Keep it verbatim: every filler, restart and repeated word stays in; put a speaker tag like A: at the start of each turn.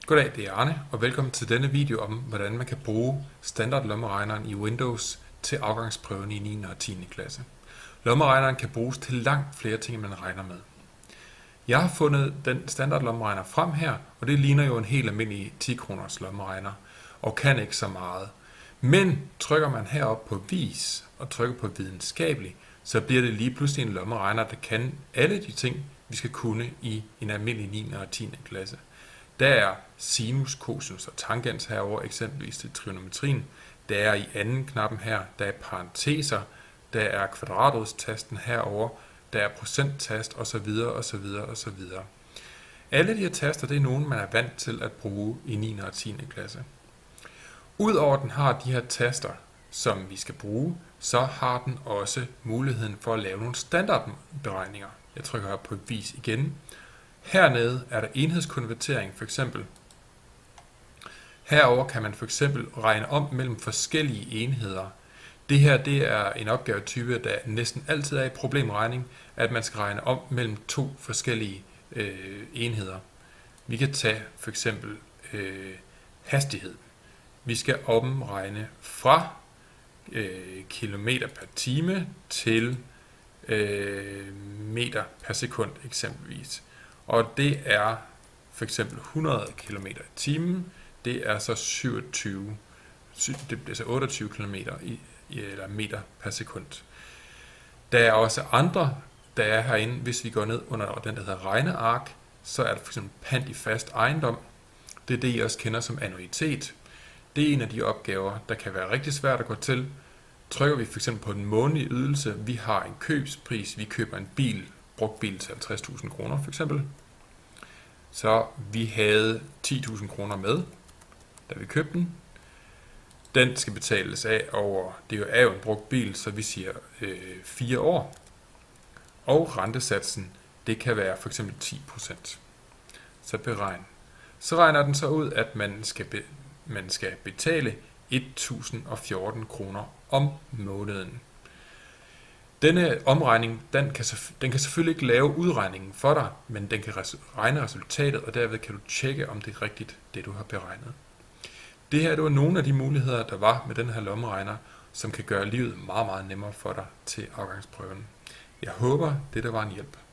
A: Goddag, det er Arne, og velkommen til denne video om, hvordan man kan bruge standardlommeregneren i Windows til afgangsprøven i niende og tiende klasse. Lommeregneren kan bruges til langt flere ting, end man regner med. Jeg har fundet den standardlommeregner frem her, og det ligner jo en helt almindelig ti kroners lommeregner, og kan ikke så meget. Men trykker man herop på vis og trykker på videnskabelig, så bliver det lige pludselig en lommeregner, der kan alle de ting, vi skal kunne i en almindelig niende og tiende klasse. Der er sinus, cosinus og tangens herover, eksempelvis til trigonometrien. Der er i anden knappen her, der er parenteser, der er kvadratrodstasten herover, der er procenttast osv. osv. osv. Alle de her taster, det er nogen, man er vant til at bruge i niende og tiende klasse. Udover at den har de her taster, som vi skal bruge, så har den også muligheden for at lave nogle standardberegninger. Jeg trykker her på vis igen. Hernede er der enhedskonvertering for eksempel. Herover kan man for eksempel regne om mellem forskellige enheder. Det her det er en opgavetype, der næsten altid er i problemregning, at man skal regne om mellem to forskellige øh, enheder. Vi kan tage for eksempel øh, hastighed. Vi skal omregne fra øh, kilometer per time til øh, meter per sekund eksempelvis. Og det er for eksempel hundrede kilometer i timen, det er så syvogtyve, det bliver så otteogtyve kilometer i, eller meter per sekund. Der er også andre, der er herinde, hvis vi går ned under den, der hedder regneark, så er der for eksempel pant i fast ejendom. Det er det, I også kender som annuitet. Det er en af de opgaver, der kan være rigtig svært at gå til. Trykker vi for eksempel på en månedlig ydelse, vi har en købspris, vi køber en bil, brugt bil til halvtreds tusind kroner for eksempel. Så vi havde ti tusind kroner med, da vi købte den. Den skal betales af over, det er jo en brugt bil, så vi siger øh, fire år. Og rentesatsen, det kan være for eksempel ti procent. Så beregn. Så regner den så ud, at man skal, be, man skal betale et tusind og fjorten kroner om måneden. Denne omregning, den kan, den kan selvfølgelig ikke lave udregningen for dig, men den kan regne resultatet, og derved kan du tjekke, om det er rigtigt, det du har beregnet. Det her det var nogle af de muligheder, der var med den her lommeregner, som kan gøre livet meget, meget nemmere for dig til afgangsprøven. Jeg håber, det der var en hjælp.